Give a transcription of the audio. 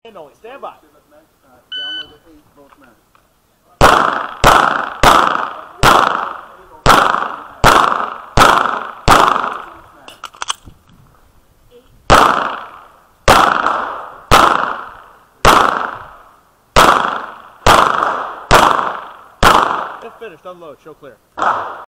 And only stand by. Download the 8 both men. Finished. Unload. Show clear.